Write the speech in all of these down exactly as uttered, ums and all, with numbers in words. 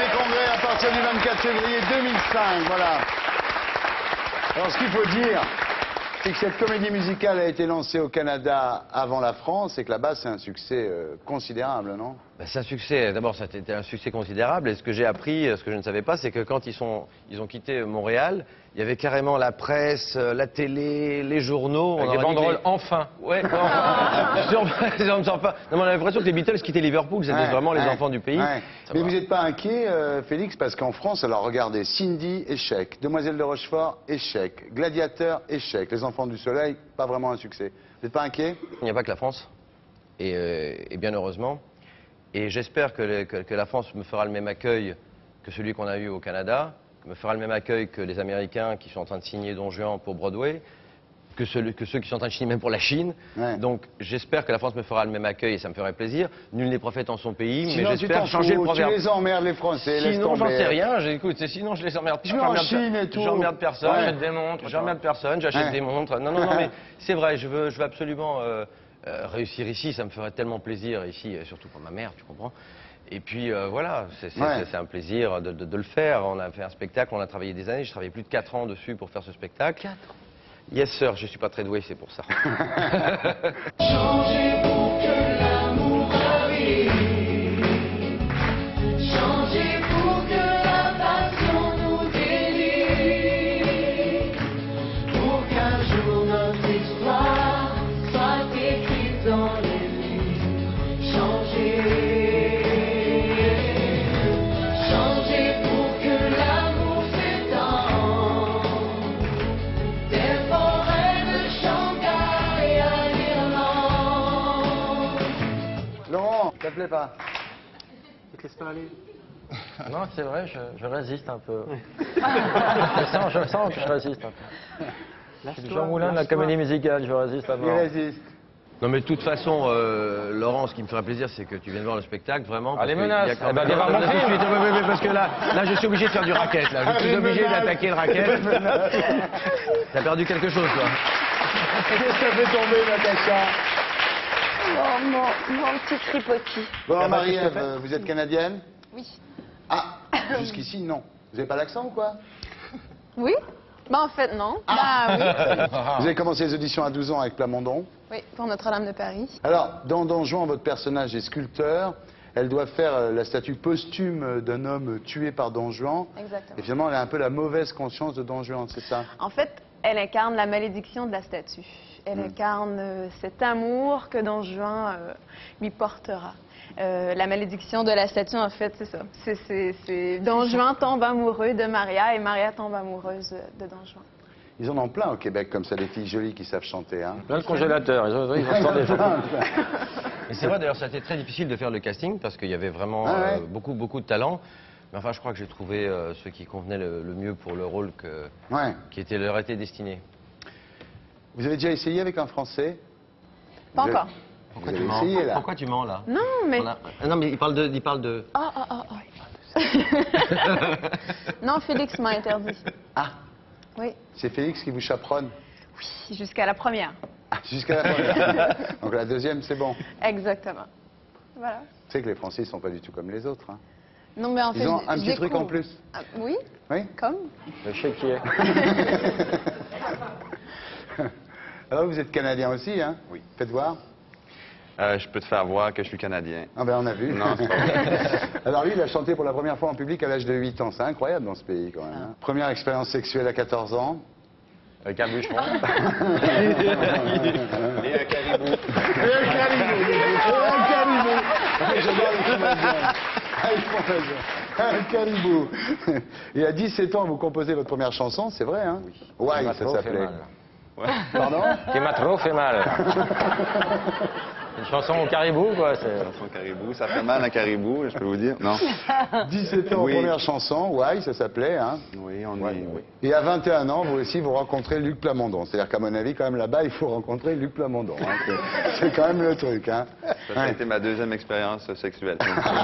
des Congrès à partir du vingt-quatre février deux mille cinq, voilà. Alors, ce qu'il faut dire, c'est que cette comédie musicale a été lancée au Canada avant la France et que là-bas, c'est un succès euh, considérable, non? Ben, c'est un succès. D'abord, ça a été un succès considérable. Et ce que j'ai appris, ce que je ne savais pas, c'est que quand ils, sont, ils ont quitté Montréal, il y avait carrément la presse, la télé, les journaux. Avec on des aurait dit banderoles que les- enfin. Ouais, non, on me sent pas. Non, mais on a l'impression que les Beatles quittaient Liverpool, c'était Ouais, vraiment les ouais, enfants du pays. ouais. Ça Mais va. vous n'êtes pas inquiet, euh, Félix, parce qu'en France, alors regardez, Cindy, échec. Demoiselle de Rochefort, échec. Gladiateur, échec. Les Enfants du Soleil, pas vraiment un succès. Vous n'êtes pas inquiet? Il n'y a pas que la France, et, euh, et bien heureusement. Et j'espère que, le- que- que la France me fera le même accueil que celui qu'on a eu au Canada, me fera le même accueil que les Américains qui sont en train de signer Don Juan pour Broadway, que, celui- que ceux qui sont en train de signer même pour la Chine. Ouais. Donc j'espère que la France me fera le même accueil et ça me ferait plaisir. Nul n'est prophète en son pays, Sinon, mais tu j'espère t'en changer le fous, proverbe. Tu les emmerdes, les Français, laisse Sinon, j'en tomber. sais rien. J'écoute, c'est sinon je les emmerde. Je vais en j'emmerde Chine per- et tout. J'emmerde personne. Ouais. J'achète des montres. J'emmerde personne. J'achète Ouais. des montres. Non, non, non, mais c'est vrai. Je veux, je veux absolument euh, euh, réussir ici. Ça me ferait tellement plaisir ici, et surtout pour ma mère, tu comprends. Et puis euh, voilà, c'est c'est- Ouais. c'est- c'est un plaisir de, de- de le faire. On a fait un spectacle, on a travaillé des années. J'ai travaillé plus de quatre ans dessus pour faire ce spectacle. Quatre ans. Yes, sir. Je suis pas très doué, c'est pour ça. Changer pour que l'amour arrive. Changer pour que la passion nous délivre. Pour qu'un jour notre histoire soit écrite dans les livres. Changer. Changer pour que l'amour s'étende. Des forêts de Shanghai à l'Irlande. Laurent, ça te plaît pas? Non, c'est vrai, je, je résiste un peu. je, sens, je sens que je résiste un peu. Je suis Jean Moulin de la comédie musicale, je résiste à Il mort. résiste. Non, mais de toute façon, euh, Laurent, ce qui me ferait plaisir, c'est que tu viennes voir le spectacle, vraiment. Ah, les parce qu'il y a menaces. quand Eh ben, même- viens voir mon Non, non, film. mais- mais- mais- mais- Parce que là, là, je suis obligé de faire du racket, là. Je suis Les obligé menaces. d'attaquer le racket. T'as perdu quelque chose, toi. Qu'est-ce que ça fait tomber, Natacha? Oh, mon, mon petit tripotis. Bon, Marie-Ève, euh, vous êtes canadienne? Oui. Ah, jusqu'ici, non. Vous n'avez pas l'accent ou quoi? Oui? Ben, en fait, non. Ah. Ben, Vous avez commencé les auditions à douze ans avec Plamondon. oui. Oui, pour Notre-Dame de Paris. Alors, dans Don Juan, votre personnage est sculpteur. Elle doit faire euh, la statue posthume d'un homme tué par Don Juan. Exactement. Et finalement, elle a un peu la mauvaise conscience de Don Juan, c'est ça? En fait, elle incarne la malédiction de la statue. Elle incarne euh, cet amour que Don Juan euh, lui portera. Euh, la malédiction de la statue, en fait, c'est ça. C'est, c'est, c'est... Don Juan tombe amoureux de Maria et Maria tombe amoureuse de Don Juan. Ils en ont plein au Québec comme ça, des filles jolies qui savent chanter. Hein. Plein de congélateurs, ils ont, ils ont sorti des choses. Et c'est vrai, d'ailleurs, ça a été très difficile de faire le casting parce qu'il y avait vraiment Ah ouais. euh, beaucoup, beaucoup de talent. Mais enfin, je crois que j'ai trouvé euh, ceux qui convenaient le, le mieux pour le rôle que, Ouais. qui était, leur était destiné. Vous avez déjà essayé avec un Français? Pas Vous avez- encore. Pourquoi Vous tu avez mens essayé, là? Pourquoi tu mens, là Non, mais... On a- Ah non, mais il parle de... Il parle de... Ah, ah, ah, ah. Non, Félix m'a interdit. Ah, Oui, c'est Félix qui vous chaperonne? oui, jusqu'à la première. Ah, jusqu'à la première. Donc la deuxième, c'est bon. Exactement. Voilà. Tu sais que les Français, ils sont pas du tout comme les autres. Hein. Non, mais en fait, Ils ont je- un je petit truc en découvre. plus. Ah, oui, Oui? comme. Le chéquier. Alors vous êtes Canadien aussi, hein? Oui. Faites voir. Euh, je peux te faire voir que je suis Canadien. Ah ben on a vu. Non, c'est pas vrai. Alors lui, il a chanté pour la première fois en public à l'âge de huit ans. C'est incroyable dans ce pays quand même. hein. Première expérience sexuelle à quatorze ans. Avec un bûcheron. Et un caribou. Et un caribou. Et un caribou. Ah, j'adore les Canadiens. Ah, ils font raison. Un caribou. Et à dix-sept ans, vous composez votre première chanson, c'est vrai, hein? Oui. Ouais, ça trop fait s'appelait. mal. Pardon? Qui m'a trop fait mal. Une chanson au caribou, quoi. c'est- Chanson caribou. Ça fait mal un caribou, je peux vous dire. Non. dix-sept ans, Oui. première chanson, ouais, ça s'appelait, hein? Oui, on Ouais, est. oui. Et à vingt et un ans, vous aussi, vous rencontrez Luc Plamondon. C'est-à-dire qu'à mon avis, quand même, là-bas, il faut rencontrer Luc Plamondon. hein. C'est- C'est quand même le truc, hein? Ça a Ouais. été ma deuxième expérience sexuelle.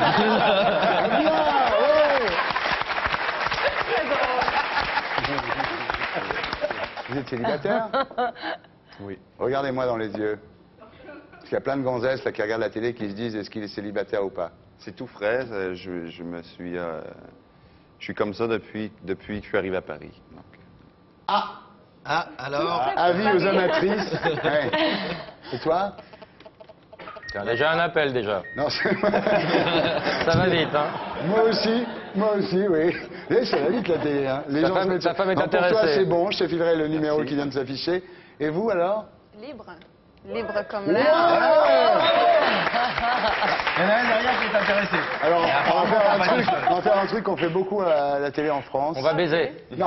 Vous êtes célibataire? Oui. Regardez-moi dans les yeux. Parce qu'il y a plein de gonzesses là, qui regardent la télé qui se disent est-ce qu'il est célibataire ou pas? C'est tout frais. euh, Je, je me suis... euh, je suis comme ça depuis, depuis que je suis arrivé à Paris. Donc, Ah, Ah, alors avis aux amatrices. Ouais. Et toi? Tiens, déjà un appel, déjà. Non, c'est... Ça va vite, hein. Moi aussi, moi aussi, oui. Et ça va vite la télé. Hein. Les Ta gens femme- se mettent- ta femme est Alors, pour toi, intéressée. c'est bon, je te filerai le numéro qui vient de s'afficher. Et vous alors? Libre. Libre comme Ouais. l'air. Il y en a un derrière qui est intéressé. Alors, on va, apparemment, faire un pas truc, tout seul. on va faire un truc qu'on fait beaucoup à la télé en France. On va baiser. Non. Non,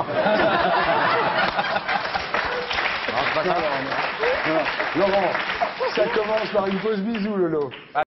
c'est pas Non, ça. non, non. Laurent, ça commence par une pause bisou, Lolo.